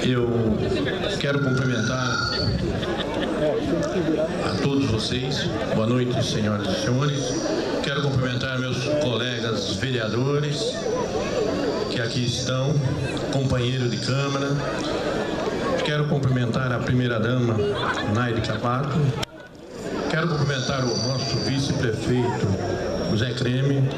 Eu quero cumprimentar a todos vocês. Boa noite, senhoras e senhores. Quero cumprimentar meus colegas vereadores que aqui estão, companheiro de Câmara. Quero cumprimentar a primeira-dama, Naide Capato. Quero cumprimentar o nosso vice-prefeito, José Creme.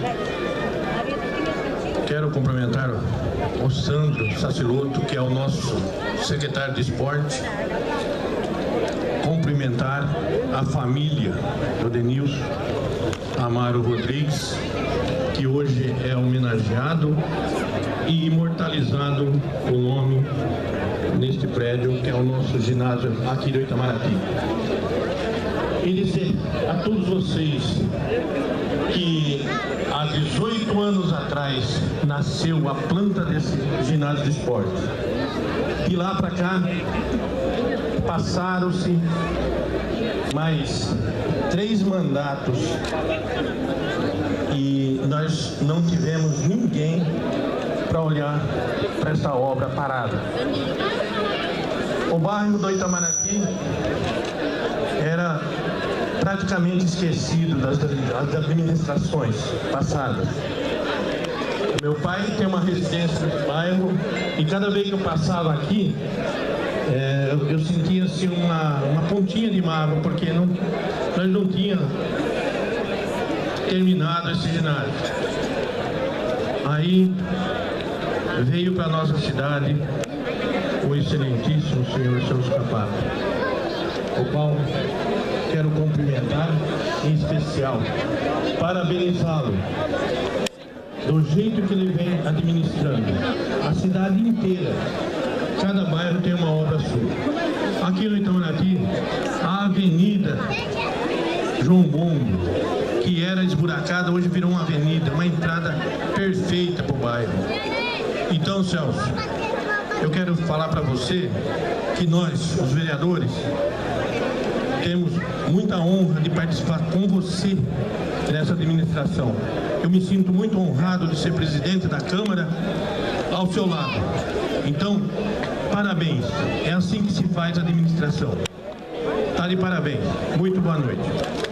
Quero cumprimentar o Sandro Saciloto, que é o nosso secretário de esporte. Cumprimentar a família do Denilson Amaro Rodrigues, que hoje é homenageado e imortalizado o nome neste prédio, que é o nosso ginásio aqui do Itamaraty. E dizer a todos vocês que há 18 anos atrás nasceu a planta desse ginásio de esporte. De lá para cá passaram-se mais 3 mandatos e nós não tivemos ninguém para olhar para essa obra parada. O bairro do Itamaraty era praticamente esquecido das administrações passadas. Meu pai tem uma residência no bairro e cada vez que eu passava aqui, eu sentia assim uma pontinha de mágoa, porque nós não tínhamos terminado esse ginásio. Aí veio para a nossa cidade o excelentíssimo senhor Celso Capato, o qual quero cumprimentar em especial, parabenizá-lo do jeito que ele vem administrando a cidade inteira. Cada bairro tem uma obra sua. Aqui no Itamaraty, a Avenida João Bombo, que era esburacada, hoje virou uma avenida, uma entrada perfeita para o bairro. Então, Celso, eu quero falar para você que nós, os vereadores, temos muita honra de participar com você nessa administração. Eu me sinto muito honrado de ser presidente da Câmara ao seu lado. Então, parabéns. É assim que se faz a administração. Tá de parabéns. Muito boa noite.